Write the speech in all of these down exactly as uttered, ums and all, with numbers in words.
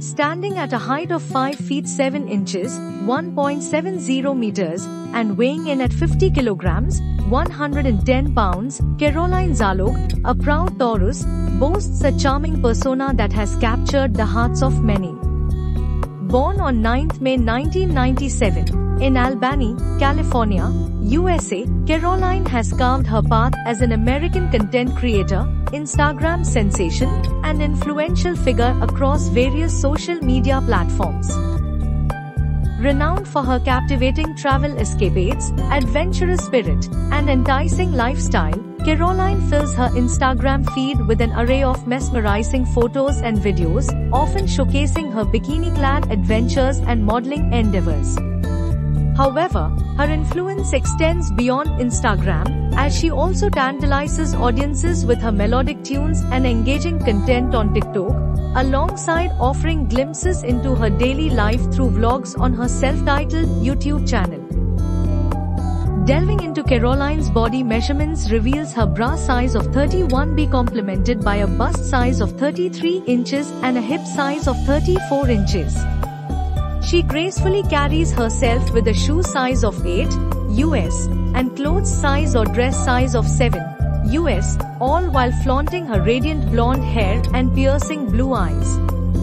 Standing at a height of five feet seven inches, one point seven zero meters, and weighing in at fifty kilograms, one hundred ten pounds, Caroline Zalog, a proud Taurus, boasts a charming persona that has captured the hearts of many. Born on ninth May nineteen ninety-seven, in Albany, California, U S A, Caroline has carved her path as an American content creator, Instagram sensation, and influential figure across various social media platforms. Renowned for her captivating travel escapades, adventurous spirit, and enticing lifestyle, Caroline fills her Instagram feed with an array of mesmerizing photos and videos, often showcasing her bikini-clad adventures and modeling endeavors. However, her influence extends beyond Instagram, as she also tantalizes audiences with her melodic tunes and engaging content on TikTok, alongside offering glimpses into her daily life through vlogs on her self-titled YouTube channel. Delving into Caroline's body measurements reveals her bra size of thirty-one B complemented by a bust size of thirty-three inches and a hip size of thirty-four inches. She gracefully carries herself with a shoe size of eight U S and clothes size or dress size of seven U S, all while flaunting her radiant blonde hair and piercing blue eyes.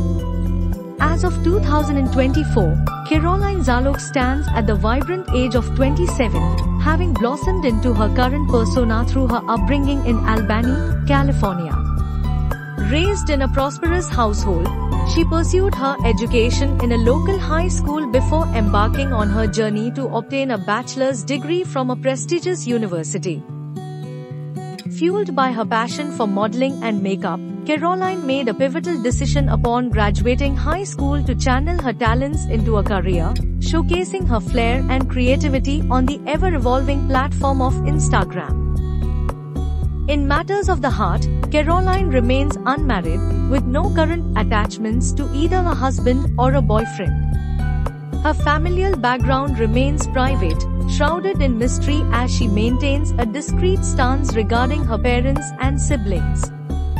As of two thousand twenty-four, Caroline Zalog stands at the vibrant age of twenty-seven, having blossomed into her current persona through her upbringing in Albany, California. Raised in a prosperous household, she pursued her education in a local high school before embarking on her journey to obtain a bachelor's degree from a prestigious university. Fueled by her passion for modeling and makeup, Caroline made a pivotal decision upon graduating high school to channel her talents into a career, showcasing her flair and creativity on the ever-evolving platform of Instagram. In matters of the heart, Caroline remains unmarried, with no current attachments to either a husband or a boyfriend. Her familial background remains private, shrouded in mystery as she maintains a discreet stance regarding her parents and siblings.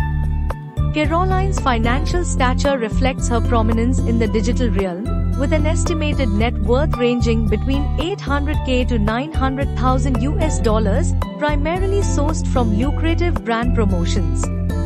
Caroline's financial stature reflects her prominence in the digital realm, with an estimated net worth ranging between eight hundred K to nine hundred thousand U S dollars, primarily sourced from lucrative brand promotions.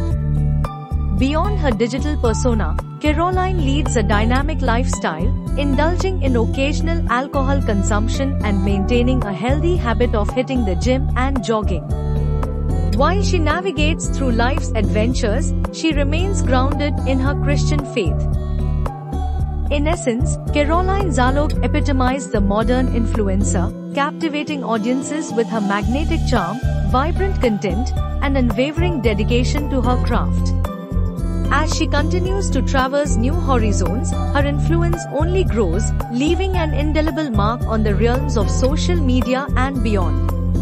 Beyond her digital persona, Caroline leads a dynamic lifestyle, indulging in occasional alcohol consumption and maintaining a healthy habit of hitting the gym and jogging. While she navigates through life's adventures, she remains grounded in her Christian faith. In essence, Caroline Zalog epitomizes the modern influencer, captivating audiences with her magnetic charm, vibrant content, and unwavering dedication to her craft. As she continues to traverse new horizons, her influence only grows, leaving an indelible mark on the realms of social media and beyond.